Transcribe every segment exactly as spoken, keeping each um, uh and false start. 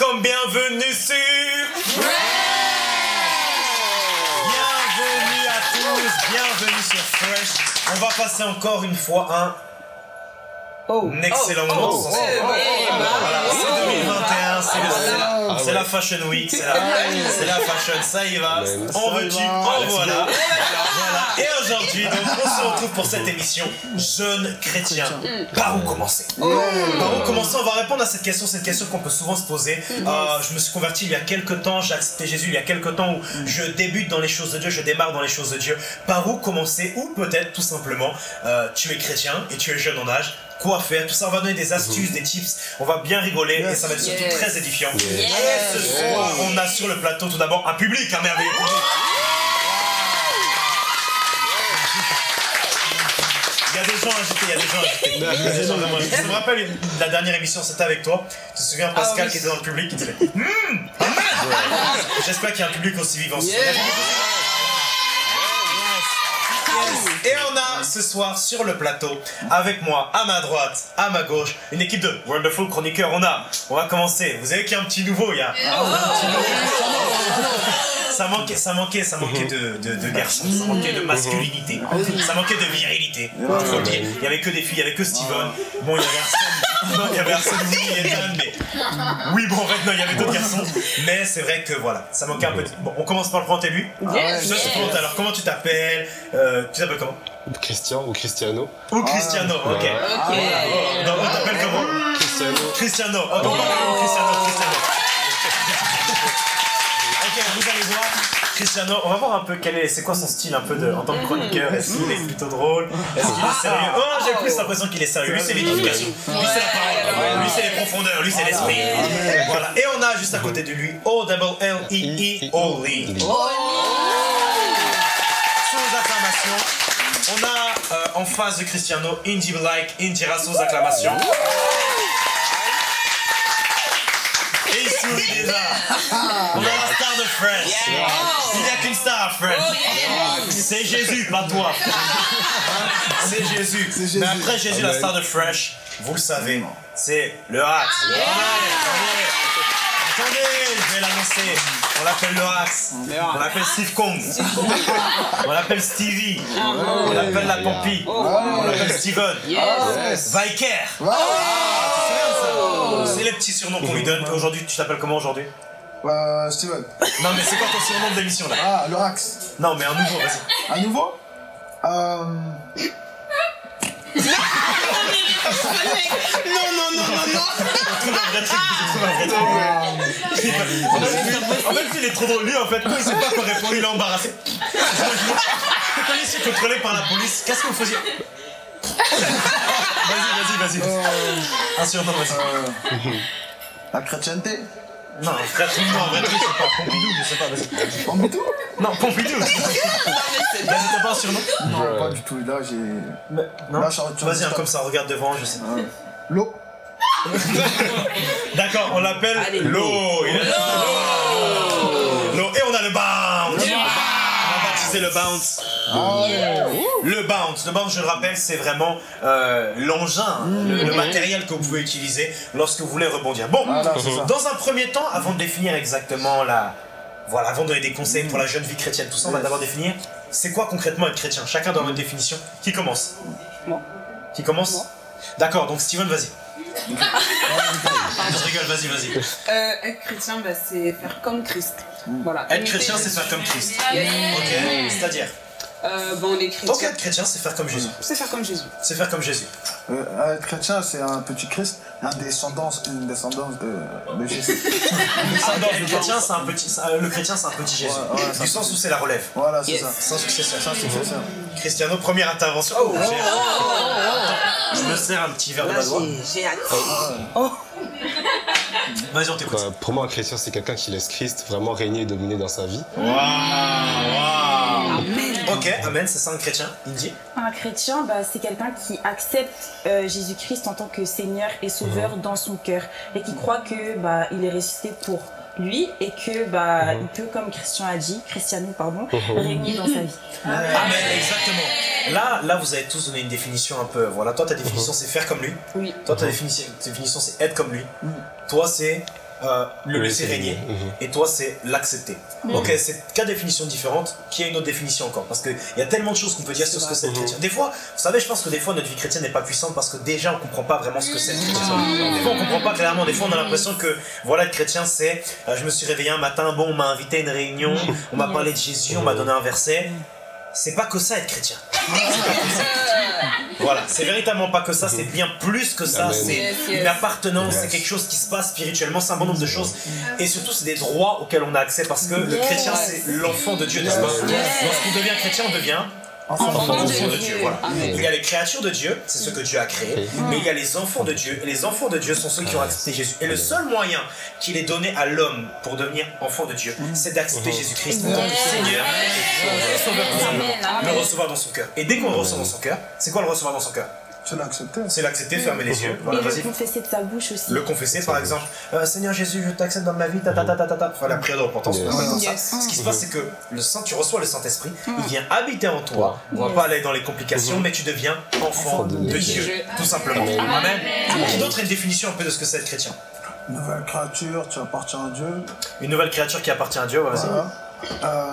welcome, bienvenue sur... Bienvenue à tous, bienvenue sur Fresh. On va passer encore une fois un... Oh. Un excellent moment. Oh. Oh. Oh. Oh. Voilà, c'est deux mille vingt et un, c'est ah, ouais. la Fashion Week, c'est la, la Fashion, ça y va. On veut tu, en voilà. Voilà. Et aujourd'hui, donc, on se retrouve pour cette émission Jeunes chrétiens. Par où commencer Par où commencer On va répondre à cette question, cette question qu'on peut souvent se poser. Euh, je me suis converti il y a quelques temps, j'ai accepté Jésus il y a quelques temps où je débute dans les choses de Dieu, je démarre dans les choses de Dieu. Par où commencer Ou peut-être tout simplement, euh, tu es chrétien et tu es jeune en âge. Quoi faire, tout ça, on va donner des astuces, des tips, on va bien rigoler yes. et ça va être surtout yes. très édifiant. Yes. Et ce soir, on a sur le plateau tout d'abord un public, un merveilleux public. Il y a des gens agités, il y a des gens agités. Il y a des gens vraiment agités. Je me rappelle, la dernière émission, c'était avec toi. Tu te souviens, Pascal, ah, oui. qui était dans le public, qui disait Hum, ah, j'espère qu'il y a un public aussi vivant. Yeah. Yes. Et on a ce soir sur le plateau, avec moi, à ma droite, à ma gauche, une équipe de Wonderful Chroniqueurs. On a, on va commencer. Vous avez qu'il y a un petit nouveau, il y a un petit nouveau. Ça manquait, ça manquait, ça manquait de, de, de garçons, ça manquait de masculinité, ça manquait de virilité. Il n'y avait que des filles, il n'y avait que Steven. Bon, il y avait Arsène, non, il y avait Arsène, oui, et Dan, mais oui, bon, en fait, non, il y avait d'autres garçons. Mais c'est vrai que voilà, ça manquait un peu. Bon, on commence par le premier début. Yes. Je te présente alors, comment tu t'appelles euh, Tu t'appelles comment Christian ou Cristiano. Ou Cristiano, ok. Ok. Donc, on t'appelle comment Cristiano. Cristiano. Oh, bon, Cristiano, Cristiano. Ok, vous allez voir, Cristiano, on va voir un peu quel est, c'est quoi son style un peu de, en tant que chroniqueur. Est-ce qu'il est plutôt drôle? Est-ce qu'il est sérieux? Oh, j'ai plus l'impression qu'il est sérieux. Lui, c'est l'édification. Lui, c'est la parole. Lui, c'est les profondeurs. Lui, c'est l'esprit. Voilà. Et on a juste à côté de lui, O L L E E, Oli. Sous acclamation. On a euh, en face de Cristiano, Indy Like, Indira sous acclamation. Et il sourit déjà. On a la star de Fresh. Yeah. Il n'y a qu'une star à Fresh. Oh, yeah. C'est Jésus, pas toi. C'est Jésus. Jésus. Mais après Jésus, Amen. La star de Fresh, vous le savez, c'est le Hax. Yeah. Attendez, attendez, je vais l'annoncer. On l'appelle le Hax. On l'appelle Steve Kong. On l'appelle Stevie. On l'appelle la Pompie. On l'appelle Steven. Yes. Viker. C'est les petits surnoms qu'on lui donne. Aujourd'hui, tu t'appelles comment aujourd'hui? Euh, Steven. Non, mais c'est quoi ton surnom de l'émission là? Ah, le Rax. Non, mais un nouveau, vas-y. Un nouveau Euh. Non, non, non, non, non. Trouve un vrai truc, trouve un vrai truc. En fait, il est trop drôle. Lui, en fait, quand il sait pas quoi répondre, il est embarrassé. Quand il est contrôlé par la police, qu'est-ce que vous faisiez? Vas-y, vas-y, vas-y. Euh... Un surnom, vas-y. Euh... La chrétienté. Non, frère, non, vrai truc, c'est pas Pompidou, je sais pas, vas-y. Pompidou? Non, Pompidou. Vas-y, t'as pas un surnom? Non, pas du tout, là j'ai... Mais, non. Vas-y, hein, comme ça, regarde devant, je sais. Euh... L'eau. D'accord, on l'appelle l'eau. Il est là. L'eau. Et on a le bounce. C'est le bounce. Oh. Le bounce, le bounce, je le rappelle, c'est vraiment euh, l'engin, mmh. le, le matériel que vous pouvez utiliser lorsque vous voulez rebondir. Bon, ah, là, dans un premier temps, avant de définir exactement la... Voilà, avant de donner des conseils pour la jeune vie chrétienne, tout ça, on va d'abord définir c'est quoi concrètement être chrétien. Chacun doit avoir une définition. Qui commence? Moi. Qui commence? D'accord, donc Steven, vas-y. Je rigole, vas-y, vas-y. Euh, être chrétien, bah, c'est faire comme Christ. Voilà. Être chrétien, c'est faire comme Christ. Yeah. Ok, c'est-à-dire euh, bon, les chrétiens. Donc être chrétien, c'est faire comme Jésus. C'est faire comme Jésus. C'est faire comme Jésus. Euh, être chrétien, c'est un petit Christ, une descendance, une descendance de, de Jésus. Une descendance de chrétien, c'est un petit. Le chrétien, c'est un petit Jésus. Ouais, ouais, du sens où c'est la relève. Voilà, c'est yes. ça. Sans successeur. Sans successeur. Cristiano, première intervention. Oh, oh, oh, oh, oh. Je me sers un petit verre de badois. J'ai hâte. Oh. Vas-y, on t'écoute. Bah, pour moi, un chrétien, c'est quelqu'un qui laisse Christ vraiment régner et dominer dans sa vie. Waouh, waouh. Ok, amen, c'est ça un chrétien. Indy? Un chrétien, bah, c'est quelqu'un qui accepte euh, Jésus-Christ en tant que Seigneur et Sauveur mmh. dans son cœur et qui croit que bah, il est ressuscité pour lui et que bah, mmh. il peut, comme Christian a dit, Cristiano, pardon, mmh. régner dans sa vie. Amen, amen, exactement. Là, là, vous avez tous donné une définition un peu. Voilà, toi, ta définition, c'est faire comme lui. Oui. Toi, ta définition, définition c'est être comme lui. Mmh. Toi, c'est euh, le laisser régner. Mm-hmm. Et toi, c'est l'accepter. Mm-hmm. Ok, c'est quatre définitions différentes, qui a une autre définition encore. Parce qu'il y a tellement de choses qu'on peut dire sur ce que c'est le chrétien. Des fois, vous savez, je pense que des fois, notre vie chrétienne n'est pas puissante parce que déjà, on ne comprend pas vraiment ce que c'est le chrétien. Mm-hmm. Des fois, on ne comprend pas clairement. Des fois, on a l'impression que, voilà, être chrétien, c'est euh, je me suis réveillé un matin, bon, on m'a invité à une réunion, on m'a parlé de Jésus, on m'a donné un verset. C'est pas que ça être chrétien. C'est pas que ça. Voilà, c'est véritablement pas que ça, c'est bien plus que ça. C'est yes, yes. une appartenance, yes. c'est quelque chose qui se passe spirituellement, c'est un bon nombre de choses. Et surtout, c'est des droits auxquels on a accès parce que yes. le chrétien, c'est l'enfant de Dieu, n'est-ce pas? Yes. Lorsqu'on devient chrétien, on devient enfant, enfant de Dieu. De Dieu voilà. Il y a les créatures de Dieu, c'est ce que Dieu a créé, mais il y a les enfants de Dieu. Et les enfants de Dieu sont ceux qui ont accepté Jésus. Et le seul moyen qu'il est donné à l'homme pour devenir enfant de Dieu, c'est d'accepter Jésus-Christ en tant que Seigneur et Sauveur, tout simplement. Le recevoir dans son cœur. Et dès qu'on le reçoit dans son cœur, c'est quoi le recevoir dans son cœur? C'est l'accepter. C'est l'accepter, fermer les yeux. Voilà, vas-y. Le confesser de sa bouche aussi. Le confesser, par exemple. Euh, Seigneur Jésus, je t'accepte dans ma vie, ta ta ta ta ta ta. Enfin, la prière de repentance. Yes. Yes. Yes. Ce qui se passe, c'est que le Saint, tu reçois le Saint-Esprit, mm. il vient habiter en toi. On va yes. pas aller dans les complications, mm. mais tu deviens enfant de, de Dieu, Dieu, tout simplement. Amen. Amen. Amen. Qui d'autre a une définition un peu de ce que c'est être chrétien? Une nouvelle créature, tu appartiens à Dieu. Une nouvelle créature qui appartient à Dieu, vas-y. Voilà. Euh,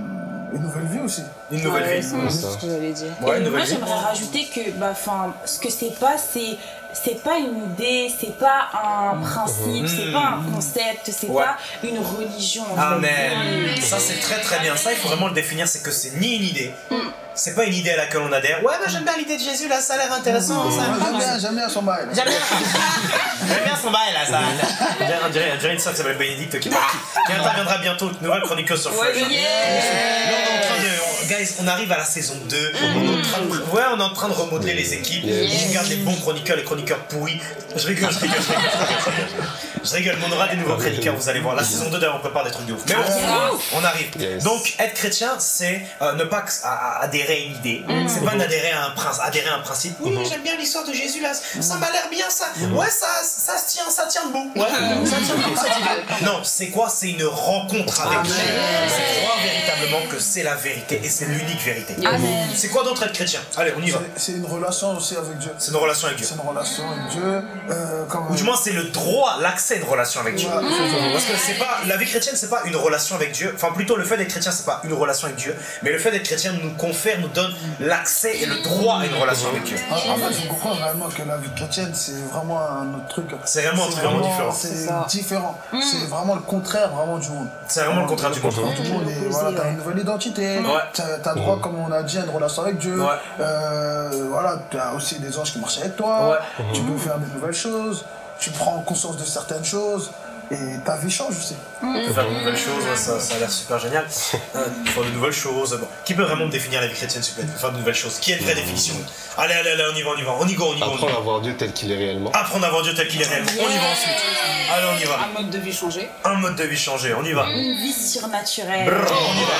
une nouvelle vie aussi. Une nouvelle ouais, vie. C'est ce que j'allais dire. Ouais, et moi, j'aimerais rajouter que, bah, fin, ce que c'est pas, c'est, c'est pas une idée, c'est pas un principe, mmh. c'est pas un concept, c'est ouais. pas une religion. Amen. Mmh. Ça, c'est très très bien. Ça, il faut vraiment le définir, c'est que c'est ni une idée. Mmh. C'est pas une idée à laquelle on adhère. Ouais, bah j'aime bien l'idée de Jésus, là, ça a l'air intéressant. Mmh. Ça j'aime bien, j'aime bien son bail. J'aime bien. J'aime bien son bail, là, ça. On dirait, on dirait une sœur qui s'appelle Bénédicte qui, qui interviendra bientôt, nouvelle chroniqueuse sur Fresh. Ouais, yeah. Là, on est en train de. Guys, on arrive à la saison deux. Mmh. On est en train de, ouais, on est en train de remodeler les équipes. Yes. Je regarde les bons chroniqueurs, les chroniqueurs pourris. Je rigole, je rigole, je rigole. Je rigole, je rigole. Mais on aura des nouveaux chroniqueurs, vous allez voir. La saison deux, d'ailleurs, on prépare des trucs de ouf. Mais bon, on arrive. Yes. Donc, être chrétien, c'est euh, ne pas adhérer à une idée. Mmh. C'est pas d'adhérer à un principe. Adhérer à un principe. Oui, mmh. j'aime bien l'histoire de Jésus, là. Ça m'a l'air bien, ça. Mmh. Ouais, ça, ça se tient, ça tient debout. Ouais, mmh. ça tient debout, ça tient. Non, c'est quoi? C'est une rencontre avec Dieu. C'est croire véritablement que c'est la vérité et c'est l'unique vérité. Amen. C'est quoi d'autre être chrétien? Allez, on y va. C'est une relation aussi avec Dieu. C'est une relation avec Dieu. C'est une relation avec Dieu. Euh, comme Ou du moins, c'est le droit, l'accès à une relation avec Dieu. Ouais, mmh. Parce que c'est pas la vie chrétienne, c'est pas une relation avec Dieu. Enfin, plutôt le fait d'être chrétien, c'est pas une relation avec Dieu, mais le fait d'être chrétien nous confère, nous donne l'accès et le droit à une relation avec Dieu. En, en fait, je comprends vraiment que la vie chrétienne, c'est vraiment un autre truc. C'est vraiment un truc vraiment différent. C'est différent. Mmh. C'est vraiment le contraire, vraiment du monde. C'est vraiment le contraire du monde. Du monde. Et voilà, t'as une nouvelle identité. Ouais. T'as droit, comme on a dit, à une relation avec Dieu. Ouais. Euh, voilà, tu as aussi des anges qui marchent avec toi. Ouais. Tu peux faire de nouvelles choses. Tu prends conscience de certaines choses. Et ta vie change aussi. Mmh. Faire de nouvelles choses, ouais, ça, ça a l'air super génial. Euh, faire de nouvelles choses. Bon. Qui peut vraiment me définir la vie chrétienne, s'il vous plaît? Faire de nouvelles choses. Qui a une vraie définition? Allez, allez, allez, on y va, on y va. On y go, on y go. Apprendre à voir Dieu tel qu'il est réellement. Apprendre à voir Dieu tel qu'il est réellement. Yeah. On y va ensuite. Allez, on y va. Un mode de vie changé. Un mode de vie changé, on y va. Une vie surnaturelle. Brrr, on y va.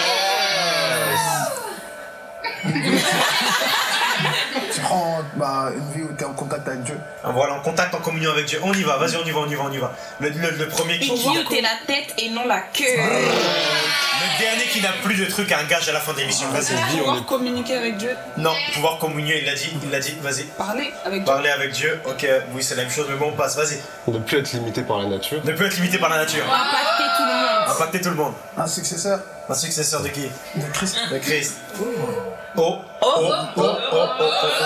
Tu prends bah, une vie où tu es en contact avec Dieu. Voilà, en contact, en communion avec Dieu. On y va, vas-y, on y va, on y va, on y va. Le, le, le premier qui... Une vie où t'es la tête et non la queue. Le dernier qui n'a plus de trucs à un gage à la fin de l'émission. Vas-y. Pouvoir on... communiquer avec Dieu. Non, pouvoir communier, il l'a dit, il l'a dit, vas-y. Parler avec Dieu. Parler avec Dieu, ok, oui, c'est la même chose, mais bon, on passe, vas-y. Ne plus être limité par la nature. Ne plus être limité par la nature. Impacter tout le monde. Impacter tout le monde. Un successeur. Un successeur de qui? De Christ. De Christ. Oh, oh, oh, oh, oh, oh, oh, oh.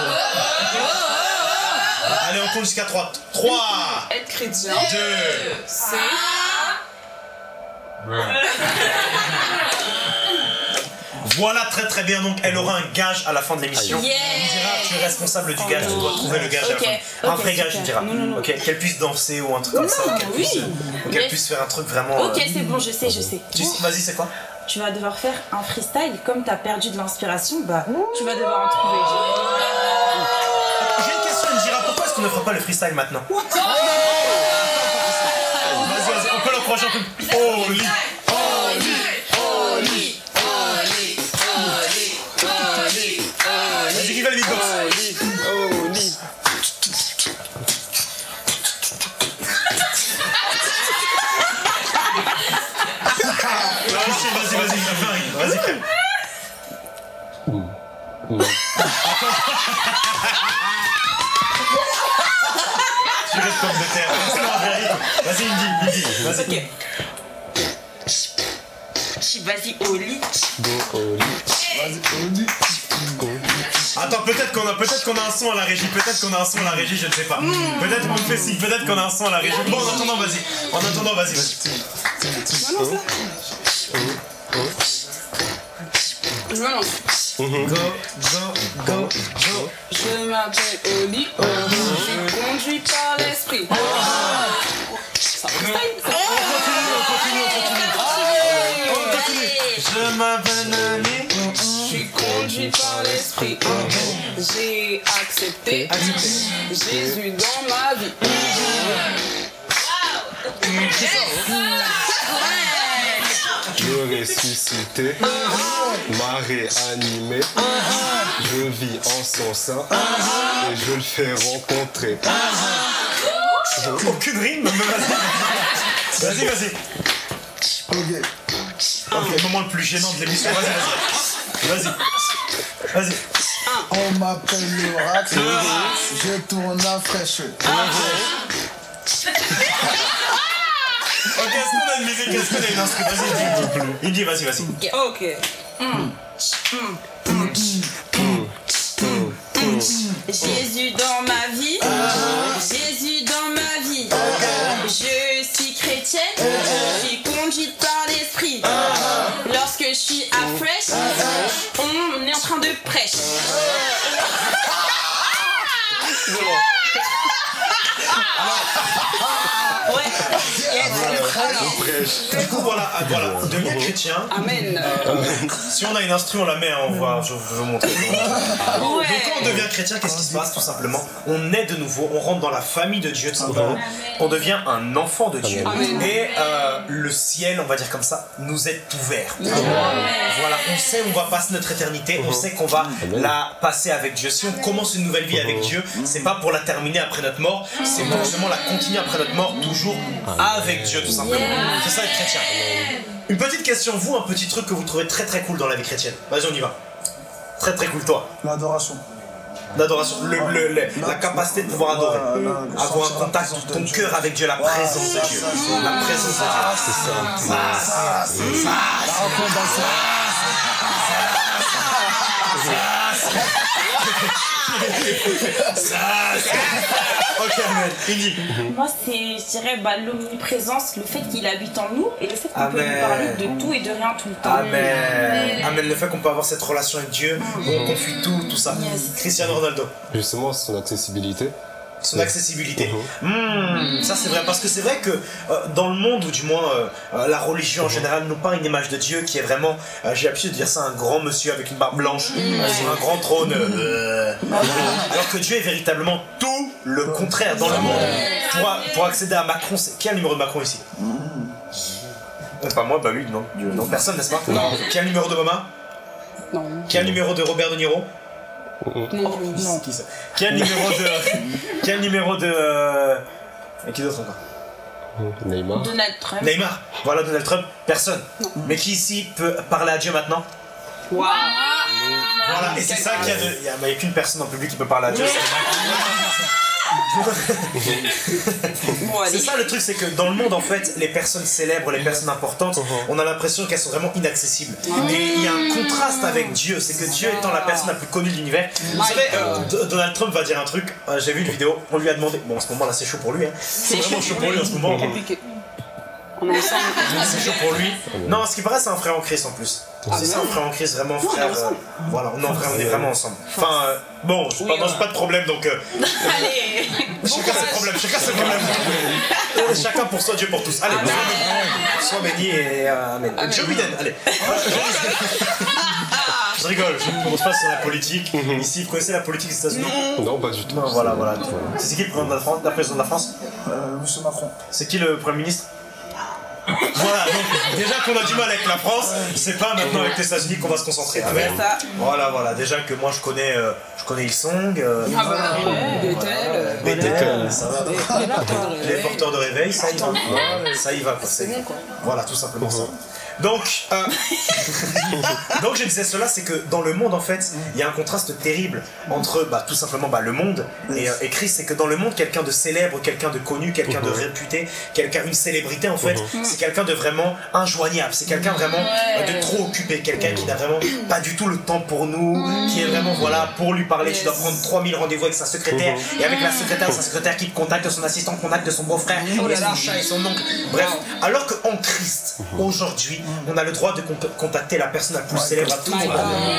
Allez, on compte jusqu'à trois. trois. Être chrétien. deux. C'est... Voilà, très très bien. Donc, elle aura un gage à la fin de l'émission. Yeah. On dira, tu es responsable du gage, tu dois trouver le gage okay. à la fin. Okay, un vrai gage, tu diras. Non, non, non. Okay. Qu'elle puisse danser ou un truc comme non, ça. Qu'elle oui. puisse, qu'elle puisse faire un truc vraiment. Ok, c'est bon, je sais, je sais. Tu... Vas-y, c'est quoi? Tu vas devoir faire un freestyle. Comme tu as perdu de l'inspiration, bah, tu vas devoir en trouver. J'ai une question, elle me dira pourquoi est-ce qu'on ne fera pas le freestyle maintenant? Vas-y, vas-y, on peut l'encourager un peu. Holy, holy, holy, holy, holy, holy. Vas-y, qui va le beatbox? Holy, holy. Vas-y, vas-y, vas-y, vas-y. Tu restes comme de terre. Vas-y, Indy, Indy, vas-y. vas-y. Ok. Vas-y, au lit. Go au lit. Vas-y, au lit. Attends, peut-être qu'on a, peut-être qu'on a un son à la régie, peut-être qu'on a un son à la régie, je ne sais pas. Peut-être qu'on me fait signe, peut-être qu'on a un son à la régie. Bon, en attendant, vas-y. En attendant, vas-y, vas-y. Je me lance. Go, go, go, go. Je m'appelle Oli, je suis conduit par l'esprit. Ça freestyle, ça. Je m'appelle Nani. Je suis conduit par l'esprit. J'ai accepté Jésus dans ma vie. Le ressuscité m'a réanimé. Je vis en son sein et je le fais rencontrer. Aucune rime, mais vas-y. Vas-y, vas-y. Ok. Ok, le moment le plus gênant de l'émission. Vas-y, vas-y. Vas-y. Vas-y. On m'appelle le Rax, je tourne à fraîche. Ok, est-ce qu'on a une musique? Est-ce qu'on a une instru? Vas-y, Indy. Indy, vas-y, vas-y. Ok. Jésus dans ma vie. Jésus dans ma vie. Je suis chrétienne. Je suis conduite par l'esprit. Lorsque je suis à Fresh, on est en train de prêcher. Ouais. Du coup, voilà, voilà. Devenir chrétien. Amen. Si on a une instru, on la met, on va, je vais vous montrer. Donc quand on devient chrétien, qu'est-ce qui se passe tout simplement? On est de nouveau, on rentre dans la famille de Dieu tout simplement. On devient un enfant de Dieu. Amen. Et euh, le ciel, on va dire comme ça, nous est ouvert. Voilà, on sait où on va passer notre éternité, on sait qu'on va la passer avec Dieu. Si on commence une nouvelle vie avec Dieu, c'est pas pour la terminer après notre mort, c'est pour justement la continuer après notre mort, toujours avec Dieu tout simplement. C'est ça être chrétien. Une petite question, vous, un petit truc que vous trouvez très très cool dans la vie chrétienne. Vas-y, on y va. Très très cool, toi. L'adoration. L'adoration, le, le, le, la capacité de pouvoir adorer. Avoir un contact de ton cœur avec Dieu, la présence de Dieu. La présence de Dieu. C'est ça. Ça, c'est ça. Ça, ok, Amen. Indy. Moi, c'est, je dirais, bah, l'omniprésence, le fait qu'il habite en nous et le fait qu'on peut lui Amen. parler de tout et de rien tout le temps. Amen. Amen. Le fait qu'on peut avoir cette relation avec Dieu, on confie tout, tout ça. Yes. Cristiano Ronaldo. Justement, son accessibilité. Son accessibilité. Mmh, ça c'est vrai, parce que c'est vrai que euh, dans le monde, ou du moins euh, euh, la religion en général, nous peint une image de Dieu qui est vraiment, euh, j'ai l'habitude de dire ça, un grand monsieur avec une barbe blanche, euh, sur un grand trône. Euh, alors que Dieu est véritablement tout le contraire dans le monde. Pour, pour accéder à Macron, c'est... Qui a le numéro de Macron ici? euh, Pas moi, bah lui, non. Dieu, non, personne, n'est-ce pas? Non. Qui a le numéro d'Obama? Non. Qui a le numéro de Robert De Niro? Non. Non. Qui ça? Qui a le numéro de... Qui a le numéro de... Euh... Et qui d'autre encore? Neymar. Donald Trump. Neymar. Voilà, Donald Trump. Personne. Mais qui ici peut parler à Dieu maintenant? Waouh. Voilà, et c'est ça qu'il y a de... Il n'y a, bah, il y a qu'une personne en public qui peut parler à Dieu. Bon, allez. C'est ça le truc, c'est que dans le monde en fait, les personnes célèbres, les personnes importantes, on a l'impression qu'elles sont vraiment inaccessibles. Et il y a un contraste avec Dieu, c'est que Dieu étant la personne la plus connue de l'univers. Vous savez, euh, D- Donald Trump va dire un truc, euh, j'ai vu une vidéo, on lui a demandé, bon en ce moment là c'est chaud pour lui, hein. C'est vraiment chaud pour lui en ce moment. Compliqué. On est ensemble. C'est chaud pour lui. Non, ce qui paraît, c'est un frère en Christ en plus. C'est ça, un frère en Christ, vraiment frère. euh, voilà, on est, en vrai, on est vraiment ensemble. Enfin, euh, bon, je Oui, pas, voilà. j'ai pas de problème donc. Euh, Allez. chacun ses problèmes, chacun ses problèmes. Euh, chacun pour soi, Dieu pour tous. Allez, sois béni. Sois béni et euh, amen. Amen. Joe Biden, allez. Je rigole, je ne me pose pas sur la politique. Ici, vous connaissez la politique des États-Unis? Non, pas du tout. Non, voilà, voilà. C'est qui le président de la France, la présidente de la France? Euh, Monsieur Macron. C'est qui le Premier ministre? Voilà, donc déjà qu'on a du mal avec la France, c'est pas maintenant avec les États-Unis qu'on va se concentrer. Amen. Voilà, voilà. Déjà que moi je connais, euh, je connais Hillsong, euh, ah bah, Bethel, Bethel, ça va. Les porteurs de réveil, ça y va. Ça y va, quoi. Bon, quoi. Voilà, tout simplement ça. Donc, euh, donc je disais cela, c'est que dans le monde en fait, il y a un contraste terrible entre bah, tout simplement bah, le monde et, euh, et Christ. C'est que dans le monde, quelqu'un de célèbre, quelqu'un de connu, quelqu'un de réputé, quelqu'un, une célébrité en fait, c'est quelqu'un de vraiment injoignable. C'est quelqu'un vraiment euh, de trop occupé, quelqu'un qui n'a vraiment pas du tout le temps pour nous, qui est vraiment voilà pour lui parler, tu dois prendre trois mille rendez-vous avec sa secrétaire et avec la secrétaire, sa secrétaire qui te contacte, son assistant contacte son beau-frère, et son chat et son oncle. Bref, alors qu'en Christ aujourd'hui, on a le droit de contacter la personne la plus célèbre à tout moment.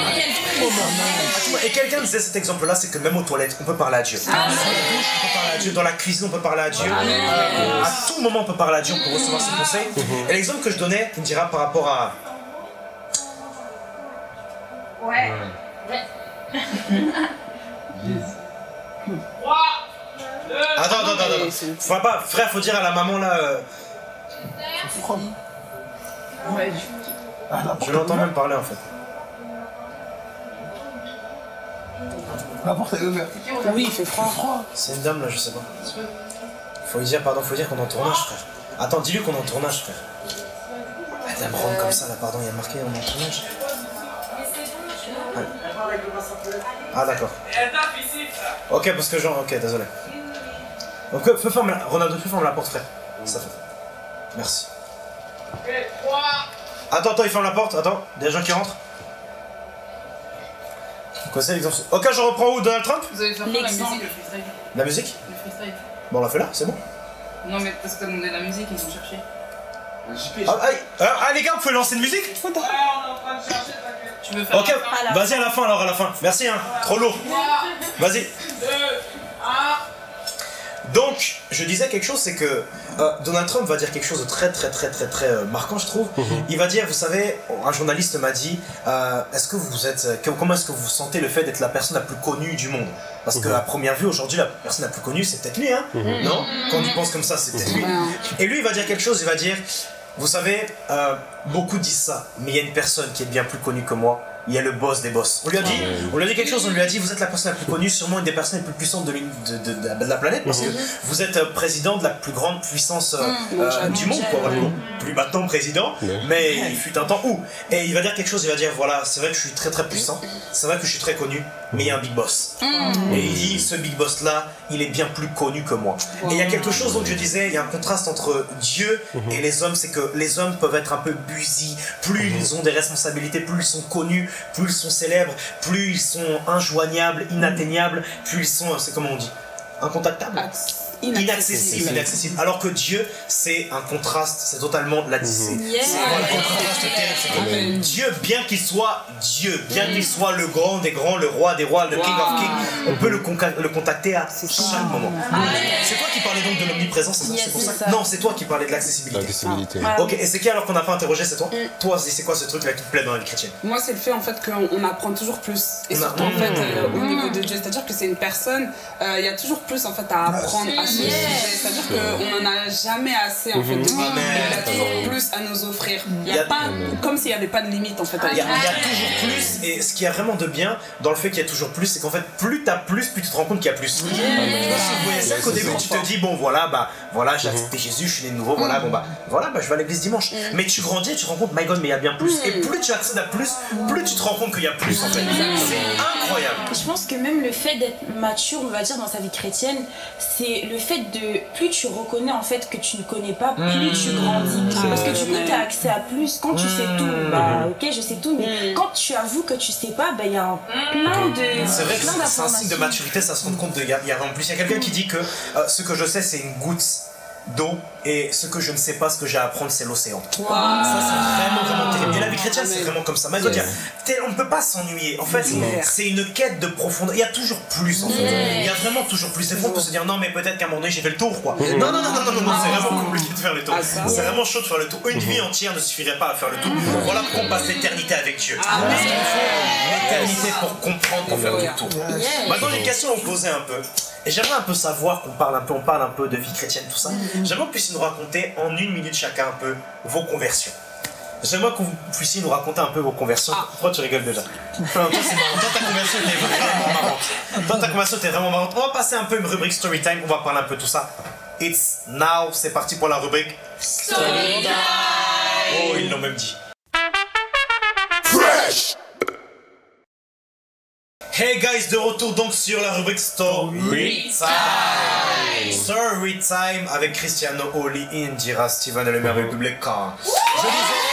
Et quelqu'un disait cet exemple-là, c'est que même aux toilettes, on peut parler à Dieu. Dans la douche, on peut parler à Dieu. Dans la cuisine, on peut parler à Dieu. À tout moment, on peut parler à Dieu, on peut recevoir ses conseils. Et l'exemple que je donnais, tu me diras par rapport à... Ouais. Attends, attends, attends. Faut pas, frère, faut dire à la maman là... Euh... Ouais. Je l'entends même parler en fait. La porte est ouverte. Oui, il fait froid. C'est une dame là, je sais pas. Faut lui dire, pardon, faut lui dire qu'on est en tournage, frère. Attends, dis-lui qu'on est en tournage, frère. Elle va me rendre comme ça là, pardon, il y a marqué on est en tournage. Ouais. Ah d'accord. Ok, parce que genre, ok, désolé. Donc, fais fermer la... Ronaldo, fais fermer la porte, frère. Ça fait. Merci. Attends, attends, il ferme la porte, attends, il y a des gens qui rentrent. Quoi c'est l'exemple? Ok, je reprends où, Donald Trump? Vous allez faire quoi, la musique, le freestyle? La musique? Le freestyle. Bon, on l'a fait là, c'est bon. Non, mais parce que t'as demandé la musique, ils ont cherché. Ah, ah, ah, ah, les gars, vous pouvez lancer une musique? Ouais, on est en train de chercher, tu veux faire ok, vas-y à la fin alors, à la fin. Merci, hein, trop lourd. Vas-y. deux, un. Donc, je disais quelque chose, c'est que euh, Donald Trump va dire quelque chose de très très très très très euh, marquant, je trouve. Mm-hmm. Il va dire, vous savez, un journaliste m'a dit, euh, est-ce que vous êtes, que, comment est-ce que vous sentez le fait d'être la personne la plus connue du monde? Parce mm-hmm. qu'à première vue, aujourd'hui, la personne la plus connue, c'est peut-être lui, hein? Mm-hmm. Non? Quand on y pense comme ça, c'est peut-être lui. Et lui, il va dire quelque chose, il va dire, vous savez, euh, beaucoup disent ça, mais il y a une personne qui est bien plus connue que moi. Il y a le boss des boss. On lui a dit, on lui a dit quelque chose, on lui a dit, vous êtes la personne la plus connue, sûrement une des personnes les plus puissantes de, de, de, de, de la planète, parce que vous êtes président de la plus grande puissance euh, euh, du monde, quoi. Voilà. Plus maintenant président, mais il fut un temps où. Et il va dire quelque chose, il va dire, voilà, c'est vrai que je suis très très puissant, c'est vrai que je suis très connu, mais il y a un big boss. Et il dit, ce big boss là, il est bien plus connu que moi. Et il y a quelque chose, donc je disais, il y a un contraste entre Dieu et les hommes, c'est que les hommes peuvent être un peu busy, plus ils ont des responsabilités, plus ils sont connus, plus ils sont célèbres, plus ils sont injoignables, inatteignables, plus ils sont, c'est comment on dit, incontactables, inaccessibles, inaccessibles. Alors que Dieu, c'est un contraste, c'est totalement la discipline. Yeah. C'est vraiment un contraste terrible. C'est que Dieu, bien qu'il soit Dieu, bien qu'il soit le grand des grands, le roi des rois, le king of kings, on peut le, le contacter à chaque moment. C'est toi qui parlais donc de l'omniprésence, c'est yes, pour ça, ça que... Non, c'est toi qui parlais de l'accessibilité. L'accessibilité. Ah. Ok, et c'est qui alors qu'on n'a pas interrogé, c'est toi? mm. Toi, c'est quoi ce truc-là qui te plaît dans la vie chrétienne? Moi, c'est le fait en fait qu'on on apprend toujours plus. Et On surtout a... en fait euh, au niveau de Dieu, c'est-à-dire que c'est une personne, il euh, y a toujours plus en fait à apprendre à ce sujet. C'est-à-dire qu'on n'en a jamais assez en fait de Dieu. Il y a toujours plus à nous offrir. Il y a pas, comme s'il n'y avait pas de limite en fait. Il y, a, il y a toujours plus, et ce qui y a vraiment de bien dans le fait qu'il y a toujours plus, c'est qu'en fait, plus t'as plus, plus tu te rends compte qu'il y a plus. Yeah. Tu vois, si vous voyez ça, qu'au début tu te dis, bon voilà, bah voilà, j'ai accepté Jésus, je suis né de nouveau, voilà, bon bah voilà, bah je vais à l'église dimanche. Mais tu grandis et tu te rends compte, my god, mais il y a bien plus. Et plus tu accèdes à plus, plus tu te rends compte qu'il y a plus en fait. C'est incroyable. Je pense que même le fait d'être mature, on va dire, dans sa vie chrétienne, c'est le fait de, plus tu reconnais en fait que tu ne connais pas, plus tu grandis. Parce que du coup, tu as accès à plus. Quand tu sais tout, bah ok, je sais tout, mais quand tu avoues que tu sais pas, bah il y a un plein de. C'est vrai que c'est un signe de maturité, ça se rend compte de. Il y a, il y a en plus, il y a quelqu'un qui dit que euh, ce que je sais, c'est une goutte d'eau, et ce que je ne sais pas, ce que j'ai à apprendre, c'est l'océan. Wow. Ça, c'est vraiment, vraiment terrible. Et la vie chrétienne, c'est vraiment comme ça. Yes. On ne peut pas s'ennuyer. En fait, c'est une quête de profondeur. Il y a toujours plus, en fait. Yeah. Il y a vraiment toujours plus. Des fois, on peut se dire, non, mais peut-être qu'à un moment donné, j'ai fait le tour, quoi. Mm. Non, non, non, non, non, non, non, c'est vraiment compliqué de faire le tour. Ah, c'est vraiment chaud de faire le tour. Une vie entière ne suffirait pas à faire le tour. Mm. Voilà pourquoi on passe l'éternité avec Dieu. Ah, parce qu'il faut l'éternité pour comprendre, pour faire le tour. Yes. Maintenant, les questions ont posé un peu. Et j'aimerais un peu savoir qu'on parle un peu, on parle un peu de vie chrétienne, tout ça. J'aimerais que vous puissiez nous raconter en une minute chacun un peu vos conversions. J'aimerais que vous puissiez nous raconter un peu vos conversions. Ah. Pourquoi tu rigoles déjà? Non, toi c'est marrant. Toi ta conversion était vraiment marrante. Toi ta conversion était vraiment marrante. On va passer un peu une rubrique story time. On va parler un peu de tout ça. It's now. C'est parti pour la rubrique Story time. Oh, ils l'ont même dit. Fresh. Hey guys, de retour donc sur la rubrique Story Time. Story Time avec Cristiano, Oli, Indira, Steven et le merveilleux public. Je disais...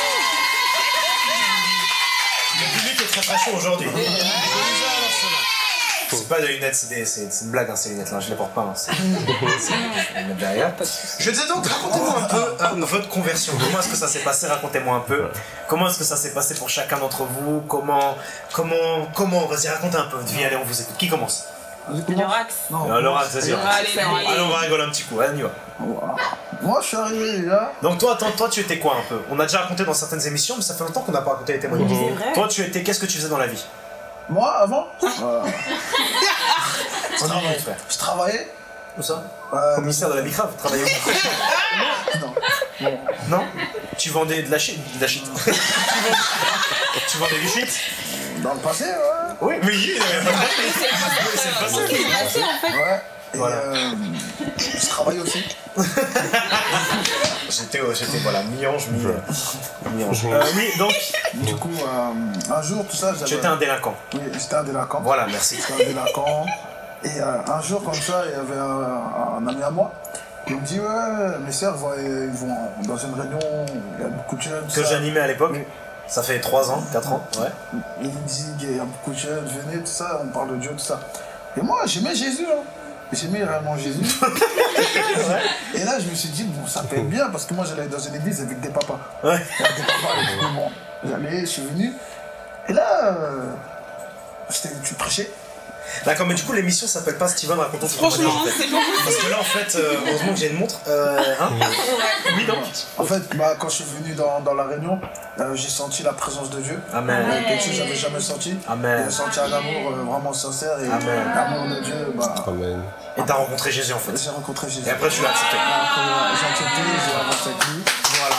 Le public est très très chaud aujourd'hui. C'est pas des lunettes, c'est une blague hein, ces lunettes là, je les porte pas. Hein, c'est une derrière. Je disais donc, racontez-moi un peu euh, votre conversion. Comment est-ce que ça s'est passé? Racontez-moi un peu. Comment est-ce que ça s'est passé pour chacun d'entre vous? Comment, comment, comment? Vas-y, racontez un peu votre vie. Allez, on vous écoute. Qui commence? Le Rax. Non, le Rax, vas-y. Allez, on va rigoler un petit coup. Allez, on y va. Moi, je suis arrivé là. Donc toi, attends, toi, tu étais quoi un peu? On a déjà raconté dans certaines émissions, mais ça fait longtemps qu'on n'a pas raconté les témoignages. Mmh. Toi, tu étais. Qu'est-ce que tu faisais dans la vie? Moi, avant euh... je, travaillais, frère. je travaillais. Où ça? euh, Au ministère de la Micrave, vous travaillez où? Non. Non. Non. Tu vendais de la shit? De la shit. tu, vendais... tu vendais du shit? Dans le passé, ouais. Oui, mais oui, c'est le passé. C'est le passé, en fait. Ouais. Et voilà. euh, je travaille aussi. J'étais, j'étais, voilà, mi-ange, mi... mi-ange. Euh, oui, donc... Du coup, euh, un jour, tout ça, j'avais... Tu étais un délinquant. Oui, j'étais un délinquant. Voilà, merci. J'étais un délinquant. Et euh, un jour, comme ça, il y avait un, un ami à moi. Il me dit, ouais, mes sœurs vont, ils vont dans une réunion, il y a beaucoup de jeunes. Que j'animais à l'époque. Oui. Ça fait trois ans, quatre ans, ouais. Et il me dit, il y a beaucoup de jeunes, venez, tout ça, on parle de Dieu, tout ça. Et moi, j'aimais Jésus, hein. J'aimais réellement Jésus. Ouais. Et là, je me suis dit, bon, ça peut être bien, parce que moi, j'allais dans une église avec des papas. Ouais. Avec des papas, et du coup, bon, j'allais, je suis venu. Et là, euh, tu prêchais. D'accord, mais du coup, l'émission s'appelle pas Steven racontant son Franchement, en fait. c'est bon. Parce que là, en fait, euh, heureusement que j'ai une montre. Euh, hein Ouais. Oui, donc. En fait, bah, quand je suis venu dans, dans la réunion, euh, j'ai senti la présence de Dieu. Amen. Euh, quelque chose que j'avais jamais senti. Amen. J'ai senti un amour euh, vraiment sincère et Amen. l'amour de Dieu. Bah, Amen. Et t'as rencontré Jésus en fait. J'ai rencontré Jésus. Et après, tu l'as accepté. Après, euh, j'ai accepté, j'ai avancé avec lui. Voilà.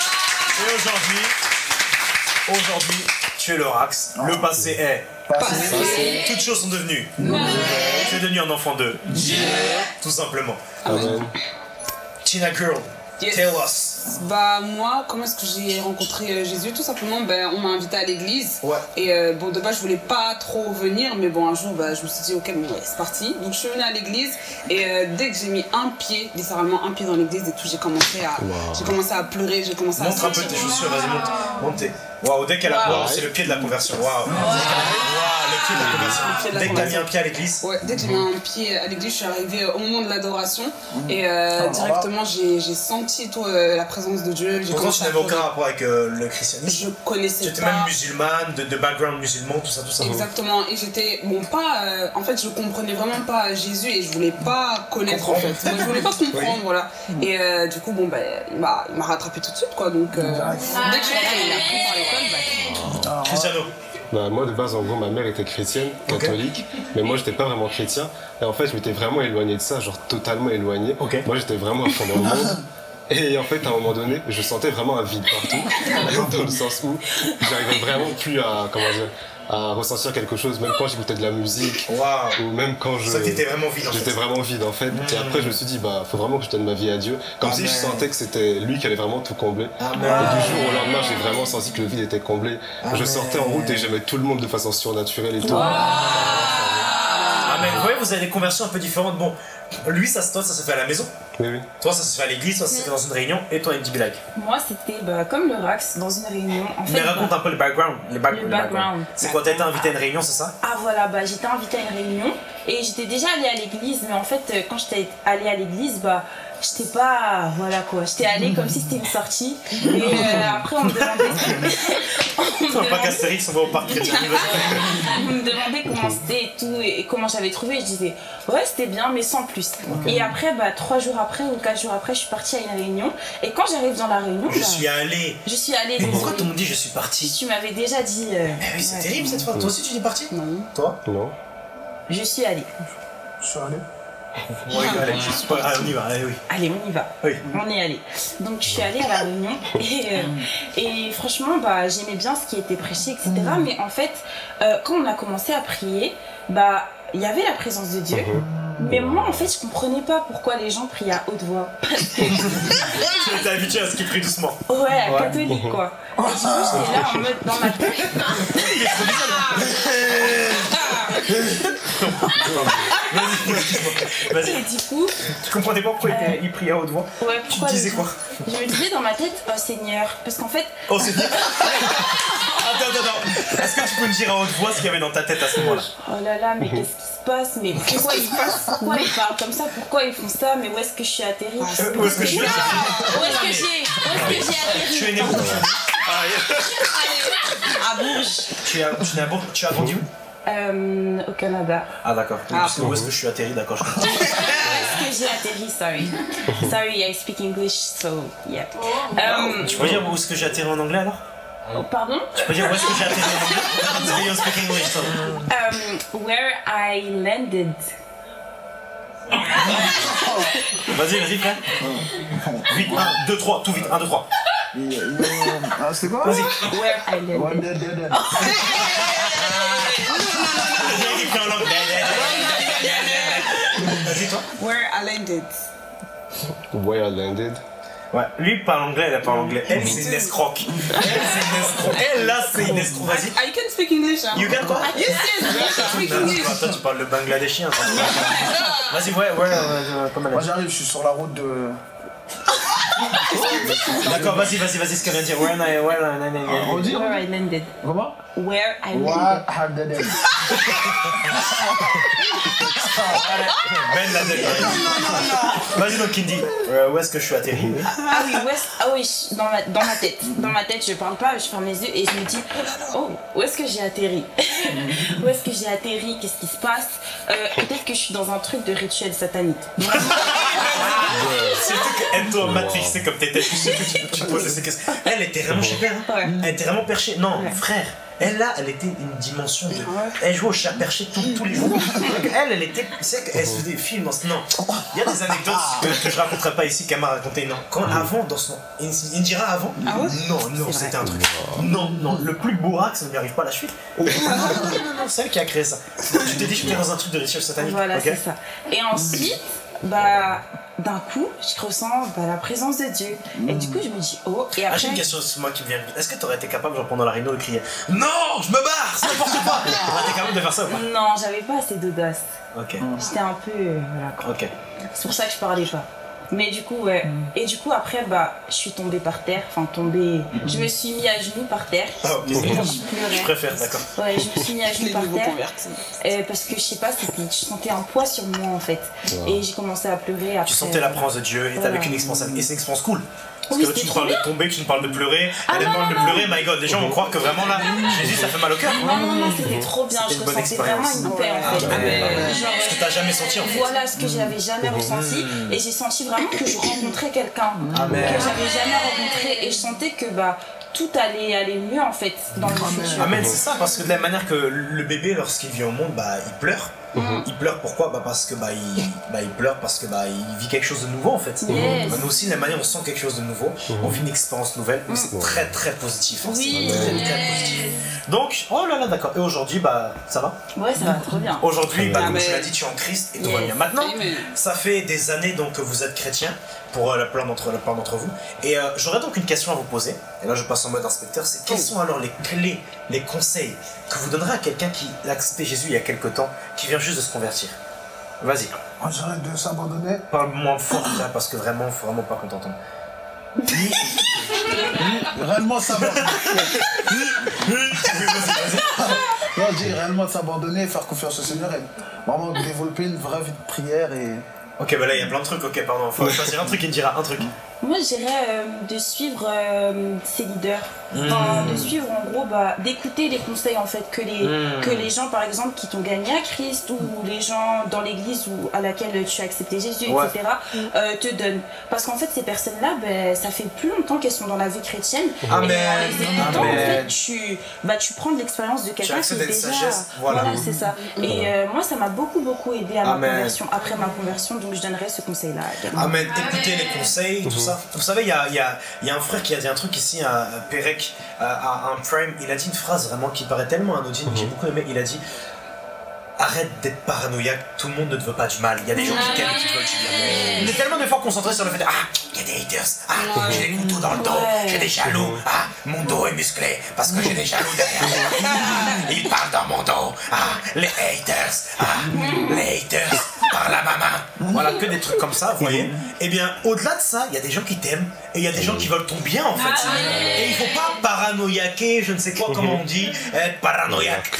Et aujourd'hui, aujourd'hui, tu es le Rax. Oh, le passé est. Passé. Passé. Toutes choses sont devenues. Tu es devenu un enfant de Dieu. Tout simplement. Amen. Tina Girl, Yes. tell us. Bah moi, comment est-ce que j'ai rencontré euh, Jésus? Tout simplement, ben, on m'a invité à l'église. Ouais. Et euh, bon, de base, je voulais pas trop venir, mais bon, un jour, bah, je me suis dit, ok, bon, ouais, c'est parti. Donc je suis venue à l'église et euh, dès que j'ai mis un pied, littéralement un pied dans l'église et tout, j'ai commencé à, wow. j'ai commencé à pleurer, j'ai commencé montre à... Montre un peu tes chaussures, vas-y, monte. Montez. Waouh, dès qu'elle a... Wow. C'est le pied de la conversion, waouh. Wow. Wow, le pied de la conversion. De la dès que t'as mis un pied à l'église. Ouais, dès que j'ai mis un pied à l'église, je suis arrivée au moment de l'adoration mmh. et euh, oh, directement, j'ai senti tout, euh, la présence de Dieu. Pourtant, tu n'avais aucun rapport avec euh, le christianisme. Je connaissais pas. Tu étais même musulmane, de, de background musulman, tout ça, tout ça. Exactement. Et j'étais, bon, pas, euh, en fait, je comprenais vraiment pas Jésus et je voulais pas connaître, comprendre. En fait. Moi, je voulais pas comprendre, oui. Voilà. Et euh, du coup, bon, bah, il m'a rattrapé tout de suite, quoi. Donc, euh, ah, dès que je suis rentrée, il a pris par l'école, bah. Ah, Cristiano. Bah, moi de base en gros ma mère était chrétienne, catholique, okay. Mais moi j'étais pas vraiment chrétien et en fait je m'étais vraiment éloigné de ça, genre totalement éloigné. Okay. Moi j'étais vraiment à fond dans le monde et en fait à un moment donné je sentais vraiment un vide partout dans le sens où j'arrivais vraiment plus à, comment dire, à ressentir quelque chose, même quand j'écoutais de la musique wow. Ou même quand je... Ça t'était vraiment vide en fait. J'étais vraiment vide en fait. Mmh. Et après je me suis dit bah faut vraiment que je donne ma vie à Dieu. Comme Amen. Si je sentais que c'était lui qui allait vraiment tout combler. Amen. Et du jour au lendemain j'ai vraiment senti que le vide était comblé. Amen. Je sortais en route et j'aimais tout le monde de façon surnaturelle et tout. Wow. Amen. Vous voyez, vous avez des conversions un peu différentes. Bon, lui ça, toi ça se fait à la maison. Oui, oui. Toi ça se fait à l'église, toi ça se fait dans une réunion. Et toi N D B like. Moi c'était bah, comme le Rax dans une réunion. En fait, mais raconte bah, un peu le background. Le, back le background. background. C'est quand t'étais invité à une réunion, c'est ça? Ah voilà, bah j'étais invitée à une réunion et j'étais déjà allée à l'église, mais en fait quand j'étais allée à l'église, bah j'étais pas, voilà quoi, j'étais allée comme si c'était une sortie et euh, après on me demandait... on me demandait... pas qu'Astérix, on va au parc chrétien. On me demandait comment c'était et tout et comment j'avais trouvé, je disais ouais c'était bien mais sans plus. Okay. Et après, bah trois jours après ou quatre jours après, je suis partie à une réunion et quand j'arrive dans la réunion... Je bah, suis allée Je suis allée... Mais pourquoi tout le monde dit je suis partie? Tu m'avais déjà dit... Euh, mais oui c'est ouais, terrible cette fois, toi aussi tu es partie? Non. Toi? Non. Je suis allée. Je suis allée. On rigole, allez, on y va, allez, oui. Allez, on y va. Oui. On est allé. Donc je suis allée à la réunion et, euh, et franchement, bah, j'aimais bien ce qui était prêché, et cetera. Mm. Mais en fait, euh, quand on a commencé à prier, bah, il y avait la présence de Dieu. Mm. Mais moi, en fait, je comprenais pas pourquoi les gens priaient à haute voix. Tu étais habitué à ce qu'ils prient doucement. Ouais, ouais. Catholique quoi. Et du coup, j'étais là en mode dans ma tête. Vas-y, vas-y. Et du coup. Tu comprenais pas pourquoi euh... il priait à haute voix? Ouais, pourquoi? Tu disais quoi? Je me disais dans ma tête, oh Seigneur. Parce qu'en fait. Oh Seigneur. Attends, attends, attends. Est-ce que tu peux me dire à haute voix ce qu'il y avait dans ta tête à ce moment-là? Oh là là, mais qu'est-ce qui se passe? Mais pourquoi ils passent? Pourquoi ils parlent comme ça? Pourquoi ils font ça? Mais où est-ce que je suis atterrie? euh, Où est-ce que je suis atterrie? Où est-ce que j'ai Où est-ce que j'ai atterri? Tu es né où? À Bourges. Tu es à, tu es à Bourges? Tu as grandi où? Euh, au Canada. Ah d'accord. Ah, où est-ce que je suis atterri? D'accord, je comprends. Où est-ce que j'ai atterri? Sorry. Sorry, I speak English, so yeah. Um, tu peux dire où est-ce que j'ai atterri en anglais alors? Oh, pardon? Tu peux dire où est-ce que j'ai atterri en anglais? You speak English, so. Um, where I landed. Vas-y, vas-y, frère. Vite, un, deux, trois, tout vite, un, deux, trois. Ah, c'était quoi? Vas-y. Where I landed. Vas-y, toi. Where I landed. Where I landed. Ouais, lui il parle anglais, elle parle anglais. Elle c'est une escroque. Elle c'est une escroque. Elle là c'est une escroque. Vas-y. I can speak English. Hein. You can quoi? Yes, yes, I can speak English. Toi tu parles le bangladeshien. Vas-y, ouais, ouais, comment elle? Moi j'arrive, je suis sur la route de. D'accord, vas-y, vas-y, vas-y, ce qu'elle vient de dire. Where I, where I, on dit, Where I landed. Comment? Where I landed. Where I landed. Ben Laden. Vas-y donc Kindy, euh, où est-ce que je suis atterri? Ah oui, où est-ce... Ah oui, dans ma, dans ma tête. Dans ma tête, je parle pas, je ferme les yeux et je me dis, oh, où est-ce que j'ai atterri? Où est-ce que j'ai atterri? Qu'est-ce qui se passe? euh, Peut-être que je suis dans un truc de rituel satanique. Surtout qu'elle toi, Matrix, c'est comme t'étais, tu sais que tu, tu poses ces questions. Elle était vraiment super, hein. Ouais. Elle était vraiment perchée. Non, ouais. Frère. Elle là, elle était une dimension de. Elle jouait au chat perché tous, tous les jours. Donc elle, elle était. C'est qu'elle se faisait des films dans ce. Non. Il y a des anecdotes que, que je raconterai pas ici qu'elle m'a raconté. Non. Quand avant, dans son. Indira avant. Ah ouais? Non, non, c'était un truc. Non, non. Le plus bourraque, ça ne lui arrive pas à la suite. Non, non, non, non, non. C'est elle qui a créé ça. Donc tu t'es dit que j'étais dans un truc de rituel satanique. Voilà, okay? C'est ça. Et ensuite, bah. D'un coup, je ressens bah, la présence de Dieu. Et du coup, je me dis, oh, et après... Ah, j'ai une question, c'est moi qui me vient. Est-ce que tu aurais été capable, genre pendant la réunion, de crier non, je me barre, c'est n'importe quoi? Tu aurais été capable de faire ça ou pas? Non, j'avais pas assez d'audace. Ok. J'étais un peu. Euh, voilà quoi. Ok. C'est pour ça que je parlais pas. Mais du coup, ouais. Mm. Et du coup, après, bah, je suis tombée par terre. Enfin, tombée. Mm. Je me suis mis à genoux par terre. Ah, ok. Je pleurais. Je préfère, d'accord. Ouais, je me suis mis à genoux par terre. Euh, parce que je sais pas, je sentais un poids sur moi en fait. Wow. Et j'ai commencé à pleurer. Après, tu sentais la présence de Dieu et voilà. T'avais une expérience. Et c'est une expérience cool. Parce oui, que là, tu nous parles de tomber, tu nous parles de pleurer. Ah, elle parle de pleurer, my god. Les gens vont croire que vraiment là, Jésus, ça fait mal au cœur. Non, non, non, c'était trop bien. Je ressentais vraiment une paix en fait. Ah, mais, genre, ce que t'as jamais senti en fait. Voilà ce que j'avais jamais ressenti. Et j'ai senti vraiment que je rencontrais quelqu'un que j'avais jamais rencontré. Et je sentais que bah. Tout allait aller mieux en fait dans le futur. Amen, c'est ça, parce que de la manière que le bébé, lorsqu'il vient au monde, bah il pleure. Mm-hmm. Il pleure pourquoi? Bah parce que bah il, bah il pleure parce que bah il vit quelque chose de nouveau en fait. Yes. Bah, nous aussi, de la manière on sent quelque chose de nouveau, mm-hmm. on vit une expérience nouvelle, mm-hmm. c'est très très positif. Hein, oui. C'est très très positif. Donc, oh là là, d'accord. Et aujourd'hui, bah ça va? Ouais, ça va trop bien. Aujourd'hui, bah, comme tu l'as dit, tu es en Christ et tout va bien. Maintenant, ça fait des années donc que vous êtes chrétien. Pour euh, la plupart d'entre, d'entre vous. Et euh, j'aurais donc une question à vous poser. Et là, je passe en mode inspecteur. C'est quelles sont alors les clés, les conseils que vous donnerez à quelqu'un qui a accepté Jésus il y a quelque temps, qui vient juste de se convertir? Vas-y. Moi, j'arrête de s'abandonner. Parle-moi fort, là, parce que vraiment, faut vraiment pas qu'on t'entende. Réellement s'abandonner. Non, je dis réellement s'abandonner, faire confiance au Seigneur et vraiment développer une vraie vie de prière et. Ok, bah là il y a plein de trucs, ok, pardon, faut choisir un truc, il me dira un truc. Moi, je dirais euh, de suivre euh, ses leaders. Enfin, mmh. de suivre, en gros, bah, d'écouter les conseils, en fait, que les, mmh. que les gens, par exemple, qui t'ont gagné à Christ, ou les gens dans l'église ou à laquelle tu as accepté Jésus, ouais. et cetera, euh, te donnent. Parce qu'en fait, ces personnes-là, ben, ça fait plus longtemps qu'elles sont dans la vie chrétienne. Amen. Et en les écoutant, en fait, tu, bah, tu prends de l'expérience de quelqu'un qui est déjà... sagesse. Voilà, voilà c'est ça. Mmh. Et euh, moi, ça m'a beaucoup, beaucoup aidé à Amen. ma conversion, après ma conversion, donc je donnerais ce conseil-là. Amen. Écoutez les conseils, tout ça. Vous savez, il y a, y, a, y a un frère qui a dit un truc ici, à Pérec, à un Prime, il a dit une phrase vraiment qui paraît tellement anodine, que j'ai beaucoup aimé. Il a dit: arrête d'être paranoïaque, tout le monde ne te veut pas du mal. Il y a des gens qui t'aiment et qui te veulent du bien. On est tellement de fois concentré sur le fait de, ah, il y a des haters, ah, j'ai des couteaux dans le dos, j'ai des jaloux, ah, mon dos est musclé parce que j'ai des jaloux derrière moi. Ils parlent dans mon dos, ah, les haters, ah, les haters par la maman. Voilà, que des trucs comme ça, vous voyez. Eh bien, au-delà de ça, il y a des gens qui t'aiment et il y a des gens qui veulent ton bien en fait. Et il faut pas paranoïaquer, je ne sais quoi, comment on dit, être paranoïaque.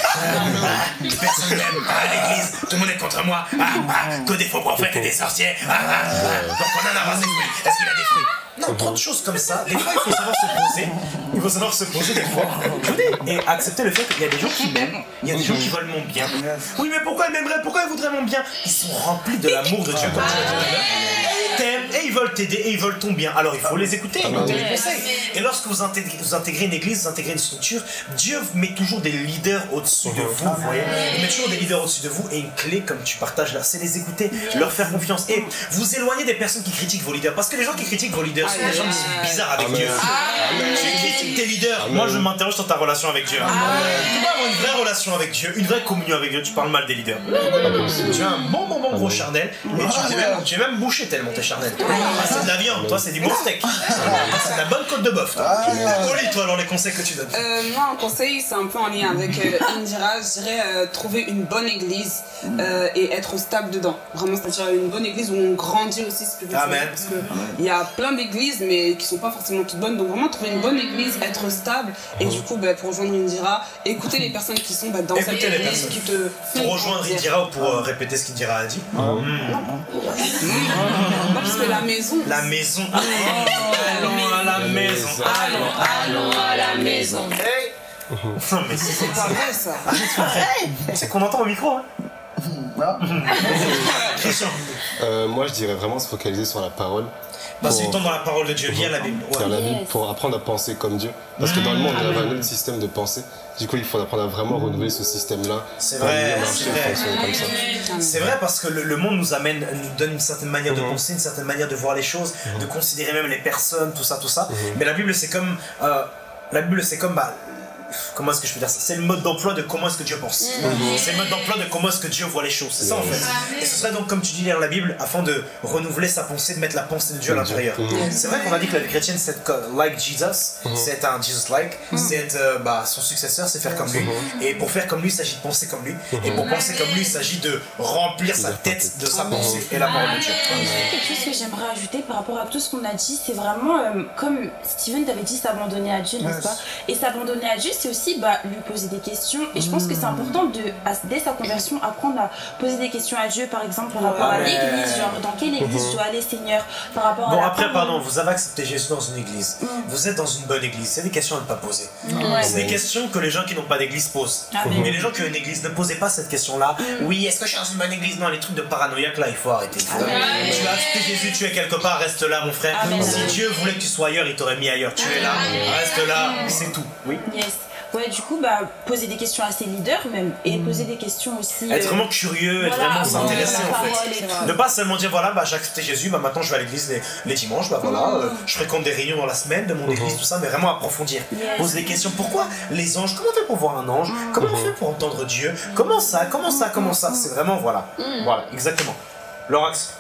Personne n'aime. À l'église, tout le monde est contre moi, ah, ah, que des faux prophètes et des sorciers, ah, ah, ah. Donc on en a des fruits, est-ce qu'il a des fruits? Non, trop de choses comme ça, des fois il faut savoir se poser, il faut savoir se poser des fois, et accepter le fait qu'il y a des gens qui m'aiment, il y a des gens qui veulent mon bien. Oui, mais pourquoi ils m'aimeraient, pourquoi ils voudraient mon bien? Ils sont remplis de l'amour de Dieu comme tu l'as dit. Ils t'aiment et ils veulent t'aider et ils veulent ton bien, alors il faut les écouter, écouter les conseils. Et lorsque vous intégrez, vous intégrez une église, vous intégrez une structure, Dieu met toujours des leaders au-dessus de vous, vous voyez. Il met toujours des leaders au-dessus de vous et une clé, comme tu partages là, c'est les écouter, leur faire confiance et vous éloigner des personnes qui critiquent vos leaders. Parce que les gens qui critiquent vos leaders sont des gens qui sont bizarres avec Dieu. Tu critiques tes leaders, Amen. Moi je m'interroge sur ta relation avec Dieu. Amen. Tu peux avoir une vraie relation avec Dieu, une vraie communion avec Dieu, tu parles mal des leaders. Tu as un bon bon bon gros charnel et tu es même, tu es même bouché tellement t'es charnel. Ah, c'est de la viande, toi c'est du bon steak. C'est de la bonne côte de bœuf. Oli, toi alors les conseils que tu donnes. Euh, moi un conseil c'est un peu en lien avec euh, Indira, je dirais euh, trouver une bonne église euh, et être stable dedans. Vraiment, c'est-à-dire une bonne église où on grandit aussi spirituellement. Amen. Parce qu'il y a plein d'églises mais qui sont pas forcément toutes bonnes, donc vraiment trouver une bonne église, être stable et du coup bah, pour rejoindre Indira, écouter les personnes qui sont bah, dans Écoutez cette les église personnes. qui te pour rejoindre Indira ou pour euh, répéter ce qu'Indira a dit. Mmh. Non. Parce que la maison. La maison. Oh, allons à la maison. Allons, allons à la maison. Hey. Non mais c'est pas vrai ça. C'est qu'on entend au micro. Hein. euh, moi je dirais vraiment se focaliser sur la parole. Passer du temps dans la parole de Dieu, lire la Bible. Ouais. Lire la Bible pour apprendre à penser comme Dieu. Parce que dans le monde, on avait un autre système de pensée. Du coup, il faut apprendre à vraiment renouveler ce système-là. C'est vrai, c'est vrai. Comme ça. C'est vrai parce que le, le monde nous amène, nous donne une certaine manière de penser, une certaine manière de voir les choses, de considérer même les personnes, tout ça, tout ça. Mais la Bible, c'est comme, euh, la Bible, c'est comme, bah, comment est-ce que je peux dire ça? C'est le mode d'emploi de comment est-ce que Dieu pense. Mm-hmm. C'est le mode d'emploi de comment est-ce que Dieu voit les choses. C'est ça en fait. Et ce serait donc, comme tu dis, lire la Bible afin de renouveler sa pensée, de mettre la pensée de Dieu à l'intérieur. Mm-hmm. C'est vrai qu'on a dit que la vie chrétienne, c'est être like Jesus, mm-hmm. c'est être un Jesus-like, mm-hmm. c'est être euh, bah, son successeur, c'est faire comme lui. Mm-hmm. Et pour faire comme lui, il s'agit de penser comme lui. Mm-hmm. Et pour penser comme lui, il s'agit de remplir sa tête de sa pensée et la parole de Dieu. Quelque chose que j'aimerais ajouter par rapport à tout ce qu'on a dit, c'est vraiment, euh, comme Steven t'avait dit, s'abandonner à Dieu, n'est-ce pas? Et s'abandonner à Dieu, c'est aussi bah, lui poser des questions. Et je pense que c'est important de, à, dès sa conversion, apprendre à poser des questions à Dieu, par exemple, par rapport à l'église, genre dans quelle église je dois aller, Seigneur, par rapport bon, à la après, pardon, vous avez accepté Jésus dans une église. Mm. Vous êtes dans une bonne église. C'est des questions à ne pas poser. Mm. Ouais. C'est des questions que les gens qui n'ont pas d'église posent. Ah, mais, mais les gens qui ont une église, ne posez pas cette question-là. Mm. Oui, est-ce que je suis dans une bonne église? Non, les trucs de paranoïaque, là, il faut arrêter. Il faut... Ah, tu as accepté Jésus, tu es quelque part, reste là, mon frère. Ah, si Dieu voulait que tu sois ailleurs, il t'aurait mis ailleurs. Tu es là, reste là, c'est tout. Oui. Yes. Ouais, du coup, bah, poser des questions à ses leaders même, et poser des questions aussi... Être euh... vraiment curieux, être voilà, vraiment s'intéresser en fait. Ne pas seulement dire, voilà, bah, j'ai accepté Jésus, bah, maintenant je vais à l'église les, les dimanches, bah voilà, euh, je fréquente des réunions dans la semaine de mon église, tout ça, mais vraiment approfondir. Yes. Poser des questions, pourquoi les anges, comment on fait pour voir un ange? Comment on fait pour entendre Dieu? Comment ça, comment ça, comment ça? C'est vraiment, voilà, voilà, exactement. Lorax.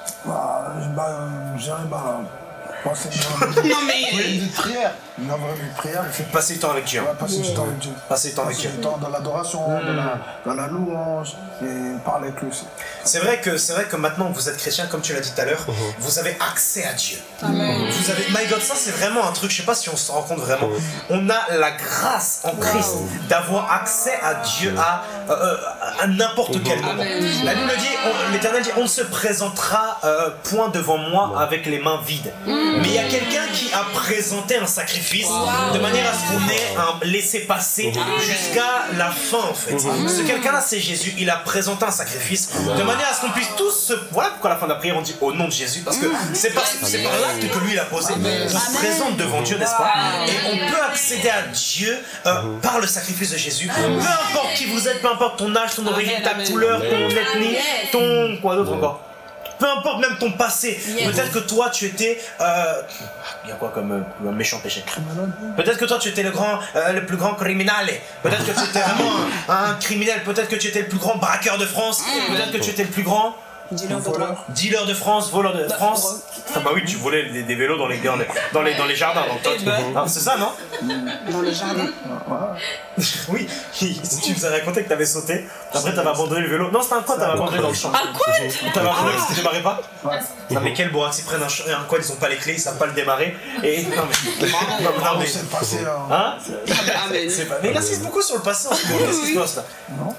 Bah, bah, j'irais, bah... Passer non mais une prière, une vraie prière. Passer du temps avec Dieu. Ouais, passer du temps avec Dieu. Passer du temps avec Dieu. Dieu. Du temps dans l'adoration, mmh. dans, la, dans la louange et parler avec lui aussi. C'est vrai que c'est vrai que maintenant que vous êtes chrétien, comme tu l'as dit tout à l'heure, mmh. vous avez accès à Dieu. Amen. Vous avez, my God, ça c'est vraiment un truc. Je sais pas si on se rend compte vraiment. Mmh. On a la grâce en Christ wow. d'avoir accès à Dieu, à euh, à n'importe quel moment. La Bible dit, l'Éternel dit, on ne se présentera euh, point devant moi avec les mains vides. Mais il y a quelqu'un qui a présenté un sacrifice de manière à ce qu'on ait un laissez-passer jusqu'à la fin en fait. Ce quelqu'un-là c'est Jésus, il a présenté un sacrifice de manière à ce qu'on puisse tous se... Voilà pourquoi à la fin de la prière on dit au nom de Jésus, parce que c'est par, c'est par l'acte que lui il a posé. On se présente devant Dieu, n'est-ce pas? Et on peut accéder à Dieu euh, par le sacrifice de Jésus. Peu importe qui vous êtes, peu importe ton âge, ton origine, ta couleur, ton ethnie, ton... quoi d'autre encore? Peu importe même ton passé. Peut-être que toi tu étais... Euh... Il y a quoi comme euh, méchant péché? Peut-être que toi tu étais le, grand, euh, le plus grand criminel. Peut-être que tu étais vraiment un, un criminel. Peut-être que tu étais le plus grand braqueur de France. Peut-être que tu étais le plus grand... Dealer de drogue. Dealer de France, voleur de France. Ah bah oui, tu volais des, des vélos dans les, dans les, dans les, dans les jardins. Ah, c'est ça, non? Dans les jardins. Oui, si tu nous as raconté que t'avais sauté, après t'avais abandonné le vélo. Non, c'était un quad, t'avais abandonné dans le champ. Un quad? T'avais abandonné parce que tu démarrais pas? Non mais quel bourrax, ils prennent un, un quad, ils ont pas les clés, ils savent pas le démarrer. Et non mais... Non, non, mais... C'est le passé. Hein? C'est pas... Mais il insiste beaucoup sur le passé en ce moment. Qu'est-ce qui se passe là? Non.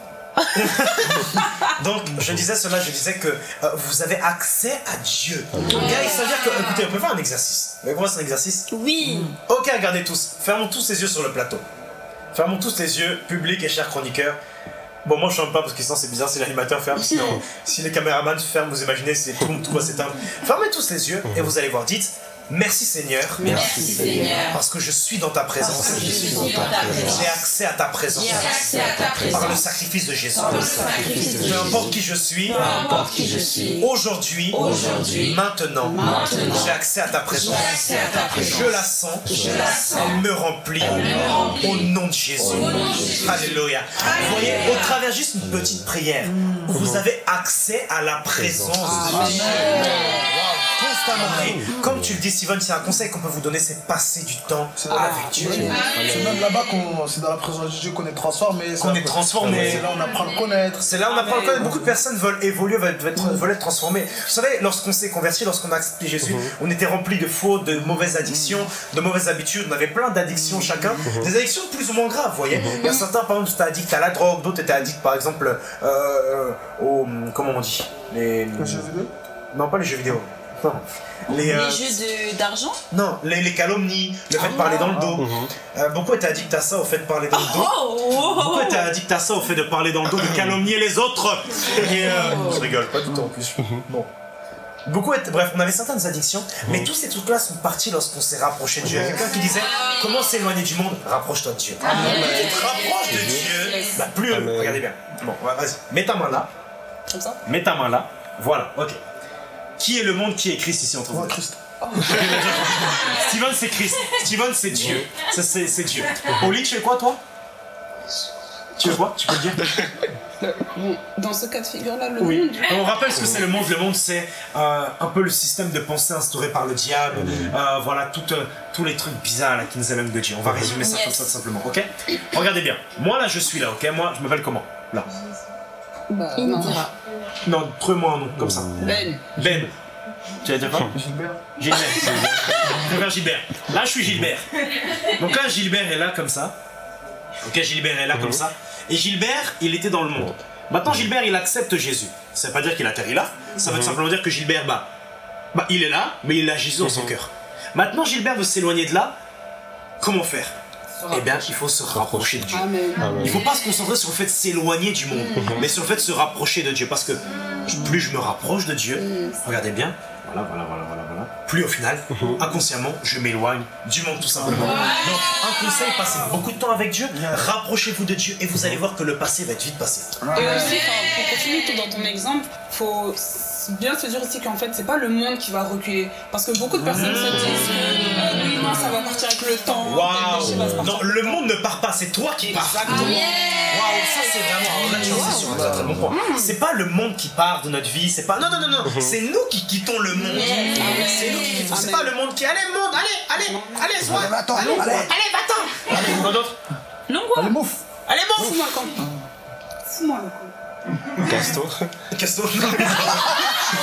Donc je disais cela, je disais que euh, vous avez accès à Dieu. Ok, ça veut dire que, écoutez, on peut faire un exercice. Mais comment c'est un exercice? Oui. Ok, regardez tous, fermons tous les yeux sur le plateau. Fermons tous les yeux, public et chers chroniqueurs. Bon, moi je ferme pas parce que sinon c'est bizarre si l'animateur ferme. Sinon, si les caméramans ferment, vous imaginez, c'est tout, tout va s'éteindre. Fermez tous les yeux et vous allez voir, dites: merci Seigneur. Merci Seigneur. Parce que je suis dans ta présence. J'ai accès à ta présence. Par le sacrifice de Jésus. Peu importe qui je suis. Aujourd'hui. Maintenant. J'ai accès à ta présence. Je la sens. Elle me remplit. Au nom de Jésus. Alléluia. Vous voyez, au travers juste une petite prière, vous avez accès à la présence de Dieu. Constamment. Et comme tu le dis, Steven, c'est un conseil qu'on peut vous donner, c'est passer du temps avec Dieu. C'est même là-bas qu'on, c'est dans la présence de Dieu qu'on est transformé. Qu'on est transformé. C'est là où on apprend à le connaître. C'est là où on apprend à le connaître. Beaucoup de personnes veulent évoluer, veulent être, veulent être transformées. Vous savez, lorsqu'on s'est converti, lorsqu'on a accepté Jésus, on était rempli de fautes, de mauvaises addictions, de mauvaises habitudes. On avait plein d'addictions chacun. Des addictions plus ou moins graves, vous voyez. Il y a certains, par exemple, étaient addicts à la drogue, d'autres étaient addicts, par exemple, euh, au... Comment on dit? Les... Les jeux vidéo? Non, pas les jeux vidéo. Non. Les, euh, les jeux d'argent? Non, les, les calomnies, le fait de parler dans le dos. Mm-hmm. euh, beaucoup étaient addicts à ça, au fait de parler dans le dos. Oh, oh, oh. Beaucoup étaient addicts à ça, au fait de parler dans le dos, de calomnier les autres. Et euh, je rigole pas du tout en plus. Bon. Beaucoup étaient, bref, on avait certaines addictions, mais tous ces trucs-là sont partis lorsqu'on s'est rapproché de Dieu. Il y a quelqu'un qui disait: comment s'éloigner du monde? Rapproche-toi de Dieu. Plus tu te rapproches de Dieu, bah plus. Amen. Regardez bien. Bon, vas-y, mets ta main là. Comme ça? Mets ta main là. Voilà, ok. Qui est le monde, qui est Christ ici entre vous? Christ. Steven c'est Christ, Steven c'est Dieu, ça c'est, c'est Dieu. Oli, tu es quoi toi? Tu es quoi? Tu peux le dire? Dans ce cas de figure là, le oui. monde. On rappelle ce que c'est le monde. Le monde c'est euh, un peu le système de pensée instauré par le diable, euh, voilà, tout, euh, tous les trucs bizarres là, qui nous éloignent de Dieu. On va résumer ça yes. comme ça simplement, ok? Regardez bien, moi là je suis là, ok? Moi je m'appelle comment? Là. Bah, il non. Non, trouve-moi un nom, comme ça. Ben. Ben. Tu vas dire quoi? Gilbert. Gilbert. Je vais Gilbert. Là, je suis Gilbert. Donc là, Gilbert est là, comme ça. Ok, Gilbert est là, comme ça. Et Gilbert, il était dans le monde. Maintenant, Gilbert, il accepte Jésus. Ça veut pas dire qu'il atterrit là. Ça veut simplement dire que Gilbert, bah, bah, il est là, mais il a Jésus dans son cœur. Maintenant, Gilbert veut s'éloigner de là. Comment faire? Eh bien, il faut se rapprocher de Dieu. Amen. Il ne faut pas se concentrer sur le fait de s'éloigner du monde, mais sur le fait de se rapprocher de Dieu. Parce que plus je me rapproche de Dieu, regardez bien, voilà, voilà, voilà, voilà, voilà, plus au final, inconsciemment, je m'éloigne du monde tout simplement. Donc, un conseil, passez beaucoup de temps avec Dieu, rapprochez-vous de Dieu et vous allez voir que le passé va être vite passé. Et aussi, pour continuer tout dans ton exemple, il faut bien se dire aussi qu'en fait, c'est pas le monde qui va reculer. Parce que beaucoup de personnes se disent que oui, non, ça va partir avec le temps. Waouh! Non, le monde ne part pas, c'est toi qui pars. Waouh, yeah. Ça c'est vraiment. Là, tu es sur un très très bon point. C'est pas le monde qui part de notre vie, c'est pas. Non, non, non, non, c'est nous qui quittons le monde. Yeah. C'est nous qui quittons. C'est pas le monde qui. Allez, monde, allez, allez, allez, sois. Allez, va-t'en, allez, allez, va-t'en. Allez, quoi d'autre? Non, quoi? Allez, mouf. Allez, mouf. Fous-moi le camp. Fous-moi le camp. Castor. Castor.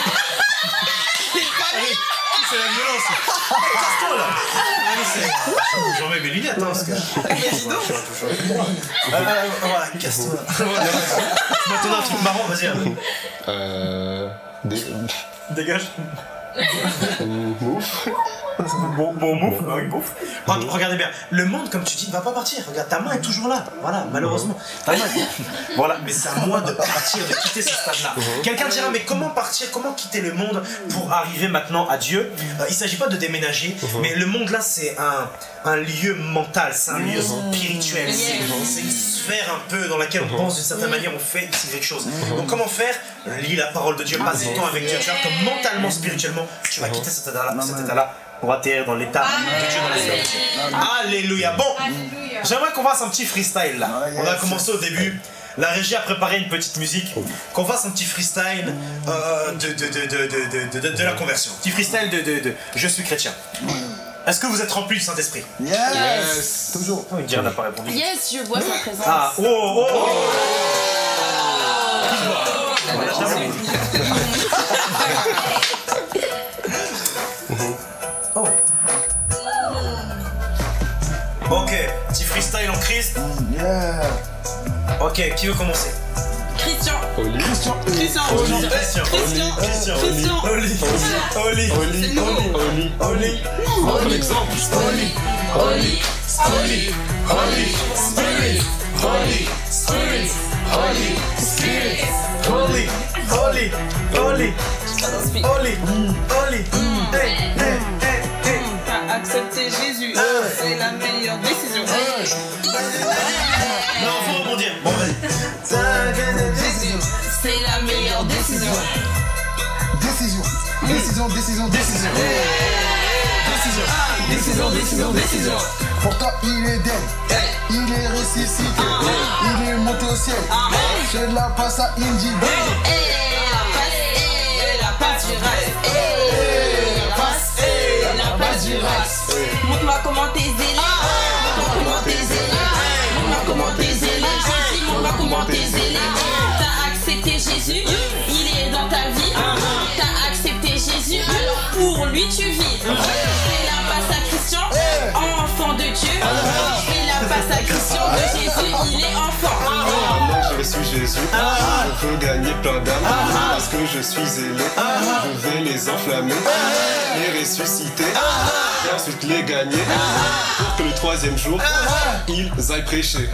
C'est la violence. Castor là. J'en mets mes lunettes, hein, parce que. Mais dis donc. Voilà, casse-toi. Tu m'as donné un truc marrant, vas-y. Euh. Des... Dégage. Mouf. Bon, bon mouf, oui, mouf. Regardez bien, le monde, comme tu dis, ne va pas partir. Regarde, ta main est toujours là. Voilà, malheureusement. Ta main est... Voilà, mais c'est à moi de partir, de quitter ce stade-là. Quelqu'un dira, mais comment partir, comment quitter le monde pour arriver maintenant à Dieu? euh, Il ne s'agit pas de déménager, mais le monde là, c'est un, un lieu mental, c'est un lieu spirituel. C'est une sphère un peu dans laquelle on pense d'une certaine manière, on fait quelque chose. Donc comment faire? Lis la parole de Dieu, passe du temps avec Dieu. Tu vois, comme mentalement, spirituellement, tu vas quitter cet état-là, cet état-là pour atterrir dans l'état de Dieu dans la sphère de Dieu. Alléluia. Bon, j'aimerais qu'on fasse un petit freestyle là. On a commencé au début. La régie a préparé une petite musique. Qu'on fasse un petit freestyle euh, de, de, de, de, de, de, de la conversion. Petit freestyle de, de, de je suis chrétien. Est-ce que vous êtes rempli du Saint-Esprit? Yes, yes. Toujours. Oh, Dieu n'a pas répondu. Yes, je vois sa présence. Ah, oh, oh, oh. Oh. Ok, petit freestyle en Christ. Yeah. Ok, qui veut commencer? Christian. Oli. Christian. Christian. Oli. Christian. Christian. Christian. Christian. Oli. Oli. Oli. Oli. Oli. Montre l'exemple. Oli. Oli. Oli. Holy Spirit. Holy Spirit. Holy Spirit. Holy. Holy. Holy. Holy. Holy. Hey, hey, hey, hey. T'as accepté Jésus, c'est la meilleure décision. Non, faut rebondir. Bon, vas-y. C'est la meilleure décision. Décision. Décision, décision, décision. Décision. Décision, décision, décision. Pourtant il est dead. Il est ressuscité. Il est monté au ciel. Je la passe à Indy. La passe du race. La passe. La passe du race. Montre-moi comment t'es zélé. Montre-moi comment t'es zélé. Montre-moi comment t'es zélé. Montre-moi comment t'es zélé. T'as accepté Jésus, il est dans ta vie. T'as accepté Jésus, alors pour lui tu vis. Fais la passe à Christian, enfant de Dieu. Fais la passe à Christian de Jésus, il est enfant. Maintenant que j'ai reçu Jésus, je veux gagner plein d'âmes parce que je suis zélé. Je vais les enflammer, les ressusciter et ensuite les gagner pour que le troisième jour, ils aillent prêcher.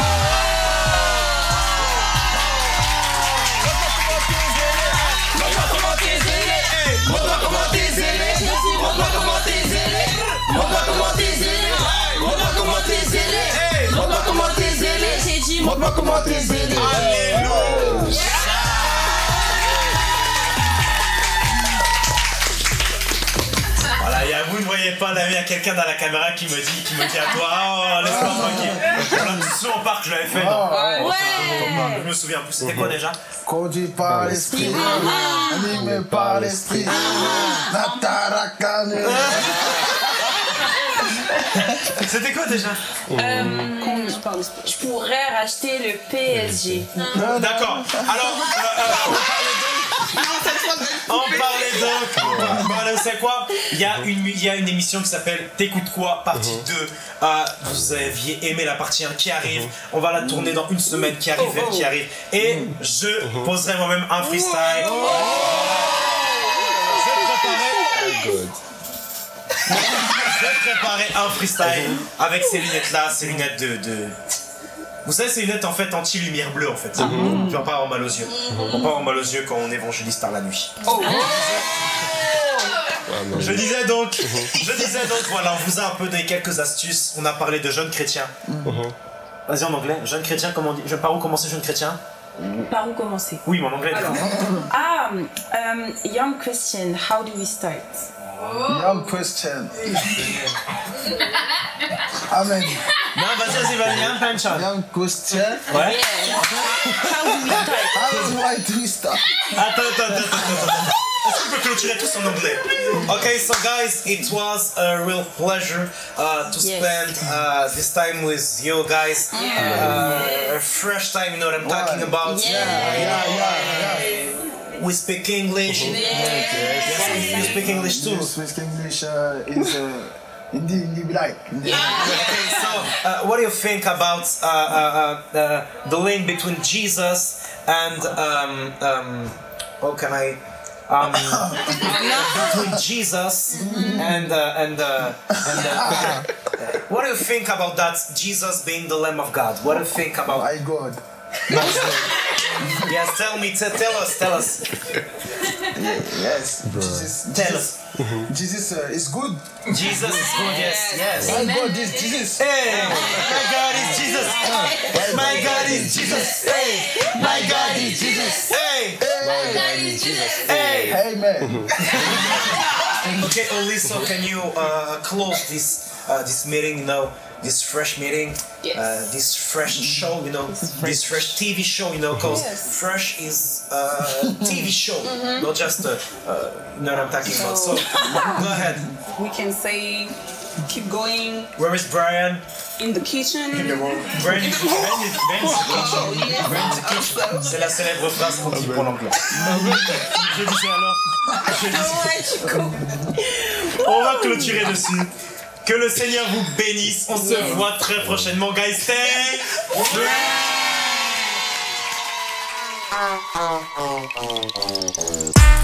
Montre-moi comment t'es zélé. Montre-moi comment t'es zélé. Montre-moi comment t'es zélé. Montre-moi comment t'es zélé. Montre-moi comment t'es zélé. J'ai dit montre-moi comment t'es zélé. Alléluia. Voilà, et vous ne voyez pas, là, il y a quelqu'un dans la caméra qui me dit, qui me dit à toi, oh, laisse-moi tranquille. L'audition au parc, je l'avais fait, non? Ouais. Je me souviens plus, c'était quoi déjà? Conduit par l'esprit, animé par l'esprit. Natarakane. C'était quoi déjà? Euh, je pourrais racheter le P S G. D'accord. Alors, euh, euh, on parlait donc. Bon, alors, vous savez quoi? Il y a une, il y a une émission qui s'appelle T'écoutes quoi, partie deux. Euh, vous aviez aimé la partie un qui arrive. On va la tourner dans une semaine qui arrive, qui arrive. Et je poserai moi-même un freestyle. Je vais préparer. Je vais préparer un freestyle avec ces lunettes-là, ces lunettes de, de... Vous savez, ces lunettes en fait anti-lumière bleue en fait. Pour ne pas avoir mal aux yeux. Pour pas avoir mal aux yeux quand on évangélise tard la nuit. Oh. Je disais donc, je disais donc, voilà, on vous a un peu donné quelques astuces. On a parlé de jeunes chrétiens. Vas-y en anglais, jeune chrétien, comment on dit? Je par où commencer jeune chrétien? Par où commencer? Oui, mon anglais. Alors, ah, um, young Christian, how do we start? Young Christian. Amen. Non, vas-y, vas-y, vas-y, hein, plein de choses. Young Christian. Ouais. How do we start? How do we start? Attends, attends, attends, attends, attends. Est-ce qu'on peut clôturer tous en anglais? Okay, so guys, it was a real pleasure uh, to Yes. spend uh, this time with you guys. Uh, a fresh time, you know what I'm talking about. Yeah. Yeah, yeah, yeah. We speak English. Yeah. Yes, you speak English too. You speak English uh, is uh, Indeed, indeed, like. Okay, so uh, what do you think about uh, uh, uh, the link between Jesus and um, um, how can I? Um, between Jesus and uh, and uh, and uh, what do you think about that? Jesus being the Lamb of God. What do you think about? My God. Yes, tell me, t tell us, tell us. Yeah, yes, Jesus, tell Jesus, us. Jesus uh, is good. Jesus is good, yes, yes. My God is Jesus. Hey, my God is Jesus. My God is Jesus. Hey, my God is Jesus. Hey, my God is Jesus. Hey, amen. Okay, Oliso, can you uh, close this uh, this meeting? You know, this fresh meeting, yes. uh, this fresh show. You know, this fresh, this fresh T V show. You know, because yes. Fresh is a T V show, mm-hmm. not just a, uh, you know what I'm talking about. So, go ahead. We can say, keep going. Where is Brian? In the kitchen. In the room. Brian is in the kitchen. Brian in the kitchen. C'est la célèbre phrase qu'on dit pour l'anglais. Je disais alors. Je disais. On va clôturer dessus. Que le Seigneur vous bénisse. On se voit très prochainement, guys. Stay blessed.